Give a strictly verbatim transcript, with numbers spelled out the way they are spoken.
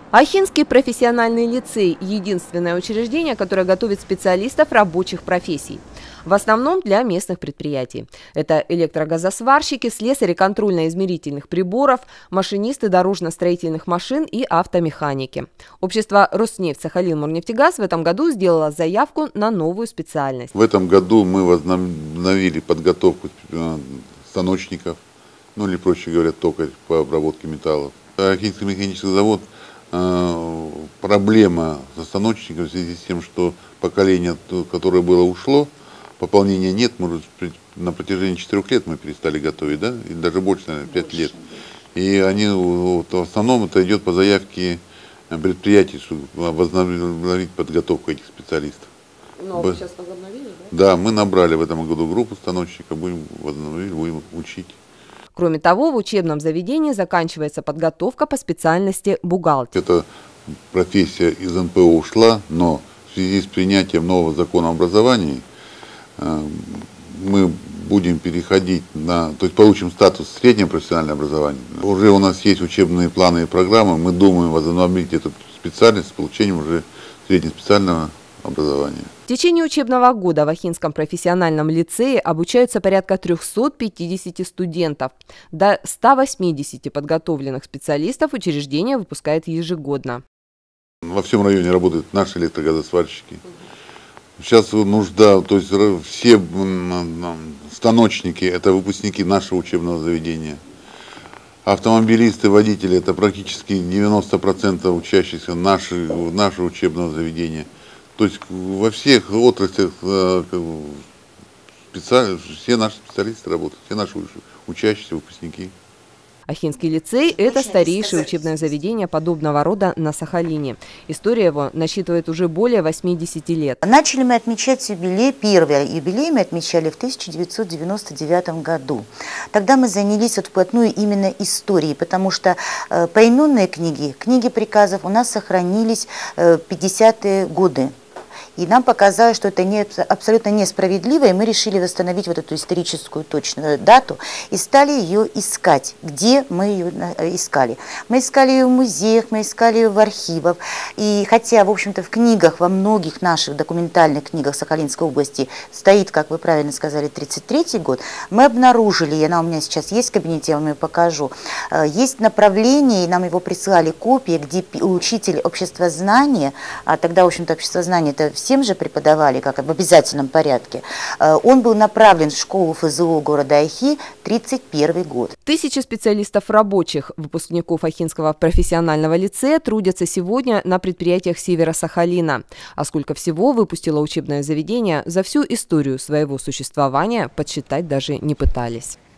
Ахинский профессиональный лицей – единственное учреждение, которое готовит специалистов рабочих профессий. В основном для местных предприятий. Это электрогазосварщики, слесари контрольно-измерительных приборов, машинисты дорожно-строительных машин и автомеханики. Общество «Роснефть Сахалин-Морнефтегаз» в этом году сделало заявку на новую специальность. В этом году мы возобновили подготовку станочников, ну или, проще говоря, токарь по обработке металлов. Ахинский механический завод – проблема со станочником в связи с тем, что поколение, которое было, ушло, пополнения нет, может, на протяжении четырех лет мы перестали готовить, да, и даже больше, наверное, пять лет. И они, вот, в основном это идет по заявке предприятий, чтобы возобновить подготовку этих специалистов. Ну, а вы сейчас возобновили, да? Да, мы набрали в этом году группу станочников, будем возобновить, будем учить. Кроме того, в учебном заведении заканчивается подготовка по специальности бухгалтер. Эта профессия из эн пэ о ушла, но в связи с принятием нового закона об образовании мы будем переходить на, то есть получим статус среднего профессионального образования. Уже у нас есть учебные планы и программы, мы думаем возобновить эту специальность с получением уже среднеспециального образования. В течение учебного года в Ахинском профессиональном лицее обучаются порядка трёхсот пятидесяти студентов. До ста восьмидесяти подготовленных специалистов учреждение выпускает ежегодно. Во всем районе работают наши электрогазосварщики. Сейчас нужда, то есть все станочники – это выпускники нашего учебного заведения. Автомобилисты, водители – это практически девяносто процентов учащихся нашего, нашего учебного заведения. То есть во всех отраслях специально, все наши специалисты работают, все наши учащиеся, выпускники. Ахинский лицей – это старейшее учебное заведение подобного рода на Сахалине. История его насчитывает уже более восьмидесяти лет. Начали мы отмечать юбилей, первый юбилей мы отмечали в тысяча девятьсот девяносто девятом году. Тогда мы занялись вот вплотную именно историей, потому что э, поименные книги, книги приказов у нас сохранились э, пятидесятые годы. И нам показалось, что это не, абсолютно несправедливо, и мы решили восстановить вот эту историческую точную дату и стали ее искать. Где мы ее искали? Мы искали ее в музеях, мы искали ее в архивах. И хотя, в общем-то, в книгах, во многих наших документальных книгах Сахалинской области стоит, как вы правильно сказали, тридцать третий год, мы обнаружили, и она у меня сейчас есть в кабинете, я вам ее покажу, есть направление, и нам его присылали копии, где учитель обществознания, а тогда, в общем-то, обществознание это все Всем же преподавали, как в обязательном порядке. Он был направлен в школу эф зэ о города Ахи тридцать первый год. Тысячи специалистов рабочих, выпускников Ахинского профессионального лицея трудятся сегодня на предприятиях севера Сахалина. А сколько всего выпустило учебное заведение, за всю историю своего существования подсчитать даже не пытались.